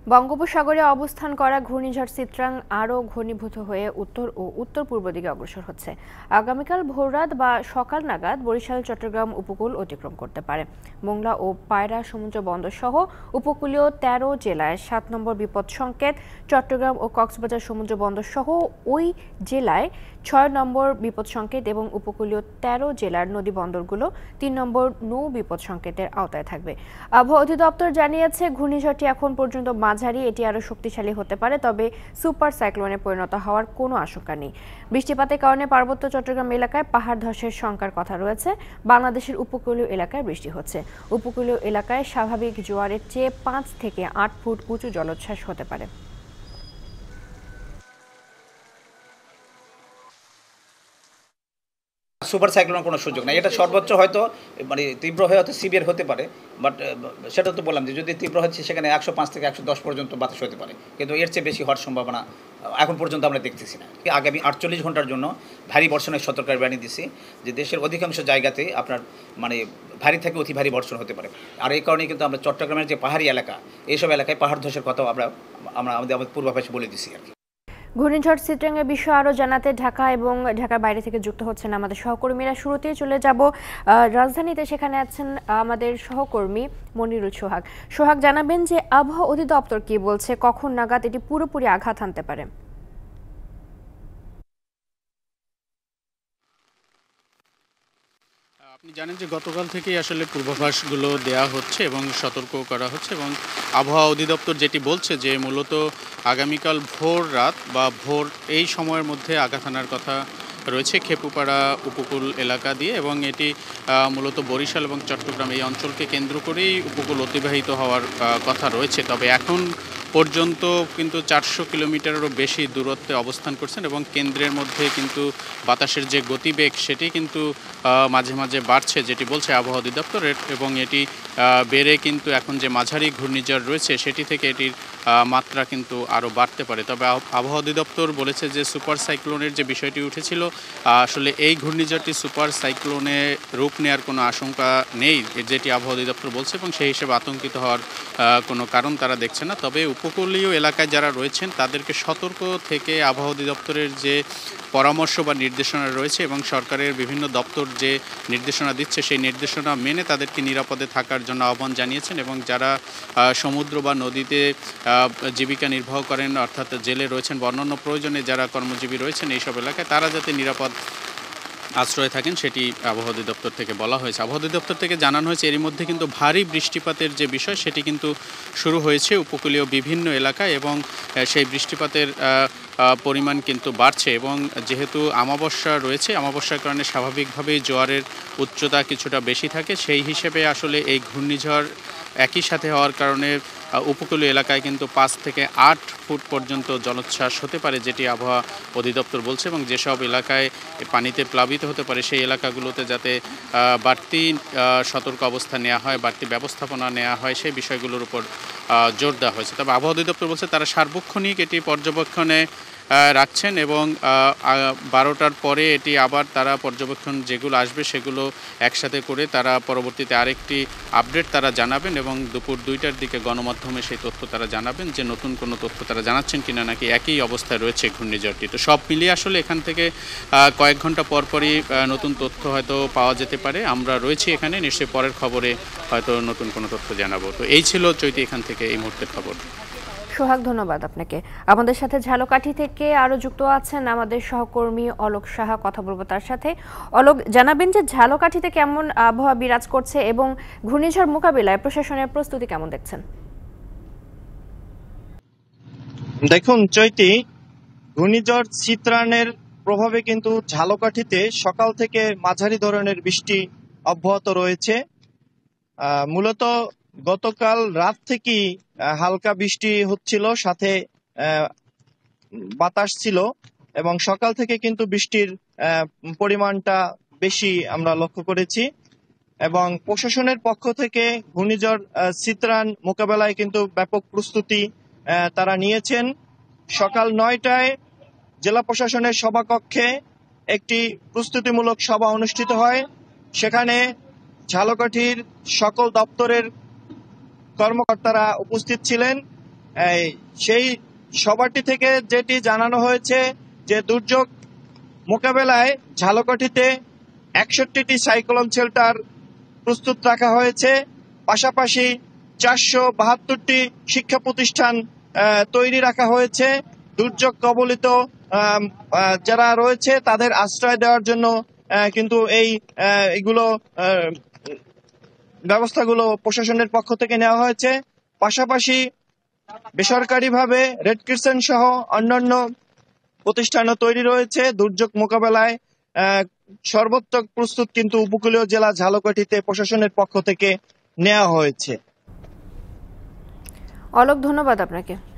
বঙ্গোপসাগরে অবস্থান করা ঘূর্ণিঝড় চিত্রাং আরও ঘনীভূত হয়ে উত্তর ও উত্তর পূর্ব দিকে অগ্রসর হচ্ছে। আগামীকাল ভোররাত বা সকাল নাগাদ বরিশাল চট্টগ্রাম উপকূল অতিক্রম করতে পারে। মোংলা ও পায়রা সমুদ্র বন্দর সহ উপকূলীয় ১৩ জেলায় ৭ নম্বর বিপদ সংকেত, চট্টগ্রাম ও কক্সবাজার সমুদ্র বন্দর সহ ওই জেলায় ৬ নম্বর বিপদ সংকেত এবং উপকূলীয় ১৩ জেলার নদী বন্দরগুলো ৩ নম্বর নৌ বিপদ সংকেতের আওতায় থাকবে। আবহাওয়া অধিদপ্তর জানিয়েছে ঘূর্ণিঝড়টি এখন পর্যন্ত মাঝারি, এটি আরো শক্তিশালী হতে পারে, তবে সুপার সাইক্লোনে পরিণত হওয়ার কোনো আশঙ্কা নেই। বৃষ্টিপাতের কারণে পার্বত্য চট্টগ্রাম এলাকায় পাহাড় ধসের শঙ্কার কথা রয়েছে। বাংলাদেশের উপকূলীয় এলাকায় বৃষ্টি হচ্ছে। উপকূলীয় এলাকায় স্বাভাবিক জোয়ারের চেয়ে ৫ থেকে ৮ ফুট উঁচু জলোচ্ছ্বাস হতে পারে। সুপার সাইক্লোনের কোনো সুযোগ নাই। এটা সর্বোচ্চ হয়তো মানে তীব্র হয়ে হয়তো সিভিয়ার হতে পারে, বাট সেটা তো বললাম যে যদি তীব্র হচ্ছে সেখানে ১০৫ থেকে ১১০ পর্যন্ত বাতাস হতে পারে, কিন্তু এর চেয়ে বেশি হওয়ার সম্ভাবনা এখন পর্যন্ত আমরা দেখতেছি না। আগামী ৪৮ ঘন্টার জন্য ভারী বর্ষণের সতর্কবাণী দিছি যে দেশের অধিকাংশ জায়গাতে আপনার মানে ভারী থেকে অতি ভারী বর্ষণ হতে পারে। আর এই কারণেই কিন্তু আমরা চট্টগ্রামের যে পাহাড়ি এলাকা, এইসব এলাকায় পাহাড় ধসের কথাও আমরা আমাদের পূর্বাভাসে বলে দিছি আর কি। ঘূর্ণিঝড় চিত্রাং এর বিষয়ে আরো জানাতে ঢাকা এবং ঢাকার বাইরে থেকে যুক্ত হচ্ছেন আমাদের সহকর্মীরা। শুরুতেই চলে যাব রাজধানীতে, সেখানে আছেন আমাদের সহকর্মী মনিরুল সোহাগ। সোহাগ, জানাবেন যে আবহাওয়া অধিদপ্তর কি বলছে, কখন নাগাদ এটি পুরোপুরি আঘাত হানতে পারে? আপনি জানেন যে গতকাল থেকেই আসলে পূর্বাভাসগুলো দেয়া হচ্ছে এবং সতর্ক করা হচ্ছে, এবং আবহাওয়া অধিদপ্তর যেটি বলছে যে মূলত আগামীকাল ভোর রাত বা ভোর এই সময়ের মধ্যে আঘাত হানার কথা রয়েছে খেপুপাড়া উপকূল এলাকা দিয়ে, এবং এটি মূলত বরিশাল এবং চট্টগ্রাম এই অঞ্চলকে কেন্দ্র করেই উপকূল অতিবাহিত হওয়ার কথা রয়েছে। তবে এখন পর্যন্ত কিন্তু ৪০০ কিলোমিটারেরও বেশি দূরত্বে অবস্থান করছেন, এবং কেন্দ্রের মধ্যে কিন্তু বাতাসের যে গতিবেগ সেটি কিন্তু মাঝে মাঝে বাড়ছে, যেটি বলছে আবহাওয়া অধিদপ্তরের, এবং এটি বেড়ে কিন্তু এখন যে মাঝারি ঘূর্ণিঝড় রয়েছে সেটি থেকে এটির মাত্রা কিন্তু আরও বাড়তে পারে। তবে আবহাওয়া অধিদপ্তর বলেছে যে সুপার সাইক্লোনের যে বিষয়টি উঠেছিল, আসলে এই ঘূর্ণিঝড়টি সুপার সাইক্লোনে রূপ নেওয়ার কোনো আশঙ্কা নেই, যেটি আবহাওয়া অধিদপ্তর বলছে, এবং সেই হিসেবে আতঙ্কিত হওয়ার কোনো কারণ তারা দেখছে না। তবে উপকূলীয় এলাকায় যারা রয়েছেন তাদেরকে সতর্ক থেকে আবহাওয়া অধিদপ্তরের যে পরামর্শ বা নির্দেশনা রয়েছে এবং সরকারের বিভিন্ন দপ্তর যে নির্দেশনা দিচ্ছে সেই নির্দেশনা মেনে তাদেরকে নিরাপদে থাকার জন্য আহ্বান জানিয়েছেন, এবং যারা সমুদ্র বা নদীতে জীবিকা নির্বাহ করেন, অর্থাৎ জেলে রয়েছেন বা অন্যান্য প্রয়োজনে যারা কর্মজীবী রয়েছেন এইসব এলাকায়, তারা যাতে নিরাপদ আশ্রয়ে থাকেন সেটি আবহাওয়া অধিদপ্তর থেকে বলা হয়েছে। আবহাওয়া অধিদপ্তর থেকে জানানো হয়েছে এরই মধ্যে কিন্তু ভারী বৃষ্টিপাতের যে বিষয় সেটি কিন্তু শুরু হয়েছে উপকূলীয় বিভিন্ন এলাকায়, এবং সেই বৃষ্টিপাতের পরিমাণ কিন্তু বাড়ছে, এবং যেহেতু অমাবস্যা রয়েছে, অমাবস্যার কারণে স্বাভাবিকভাবেই জোয়ারের উচ্চতা কিছুটা বেশি থাকে, সেই হিসেবে আসলে এই ঘূর্ণিঝড় একই সাথে হওয়ার কারণে উপকূলীয় এলাকায় কিন্তু ৫ থেকে ৮ ফুট পর্যন্ত জলোচ্ছ্বাস হতে পারে, যেটি আবহাওয়া অধিদপ্তর বলছে, এবং যেসব এলাকায় পানিতে প্লাবিত হতে পারে সেই এলাকাগুলোতে যাতে বাড়তি সতর্ক অবস্থা নেওয়া হয়, বাড়তি ব্যবস্থাপনা নেওয়া হয়, সেই বিষয়গুলোর উপর জোর দেওয়া হয়েছে। তবে আবহাওয়া অধিদপ্তর বলছে তারা সার্বক্ষণিক এটি পর্যবেক্ষণে রাখছেন, এবং ১২টার পরে এটি আবার তারা পর্যবেক্ষণ যেগুলো আসবে সেগুলো একসাথে করে তারা পরবর্তীতে আরেকটি আপডেট তারা জানাবেন, এবং দুপুর ২টার দিকে গণমাধ্যমে সেই তথ্য তারা জানাবেন যে নতুন কোনো তথ্য তারা জানাচ্ছেন কিনা, নাকি একই অবস্থায় রয়েছে ঘূর্ণিঝড়টি। তো সব মিলিয়ে আসলে এখান থেকে কয়েক ঘন্টা পরপরই নতুন তথ্য হয়তো পাওয়া যেতে পারে। আমরা রয়েছি এখানে, নিশ্চয়ই পরের খবরে হয়তো নতুন কোনো তথ্য জানাবো। তো এই ছিল চৈতি এখান থেকে এই মুহূর্তের খবর। সোহাগ, ধন্যবাদ আপনাকে। আমাদের সাথে ঝালকাঠি থেকে আরো যুক্ত আছেন আমাদের সহকর্মী অলোক সাহা, কথা বলবো তার সাথে। অলোক, জানাবেন যে ঝালকাঠিতে কেমন আবহাওয়া বিরাজ করছে এবং ঘূর্ণিঝড় মোকাবিলায় প্রশাসনের প্রস্তুতি কেমন দেখছেন? দেখুন চৈতি, ঘূর্ণিঝড় চিত্রানের প্রভাবে কিন্তু ঝালকাঠিতে সকাল থেকে মাঝারি ধরনের বৃষ্টি অব্যাহত রয়েছে। মূলত গতকাল রাত থেকেই হালকা বৃষ্টি হচ্ছিল, সাথে বাতাস ছিল, এবং সকাল থেকে কিন্তু বৃষ্টির পরিমাণটা বেশি আমরা লক্ষ্য করেছি, এবং প্রশাসনের পক্ষ থেকে ঘূর্ণিঝড় চিত্রান মোকাবেলায় কিন্তু ব্যাপক প্রস্তুতি তারা নিয়েছেন। সকাল ৯টায় জেলা প্রশাসনের সভাকক্ষে একটি প্রস্তুতিমূলক সভা অনুষ্ঠিত হয়। সেখানে ঝালকাঠির সকল দপ্তরের কর্মকর্তারা উপস্থিত ছিলেন, সেই সভাটি থেকে যেটি জানানো হয়েছে যে দুর্যোগ মোকাবেলায় ঝালকাঠিতে 61টি সাইক্লোন শেল্টার প্রস্তুত রাখা হয়েছে, পাশাপাশি 472টি শিক্ষা প্রতিষ্ঠান তৈরি রাখা হয়েছে। দুর্যোগ কবলিত যারা রয়েছে তাদের আশ্রয় দেওয়ার জন্য কিন্তু এইগুলো ব্যবস্থাগুলো প্রশাসনের পক্ষ থেকে নেওয়া হয়েছে। পাশাপাশি বেসরকারিভাবে রেড ক্রিসেন্ট সহ অন্যান্য প্রতিষ্ঠানও তৈরি রয়েছে। দুর্যোগ মোকাবেলায় সর্বোত্তক প্রস্তুত কিন্তু উপকূলীয় জেলা ঝালকাঠিতে প্রশাসনের পক্ষ থেকে নেওয়া হয়েছে। অলোক, ধন্যবাদ আপনাকে।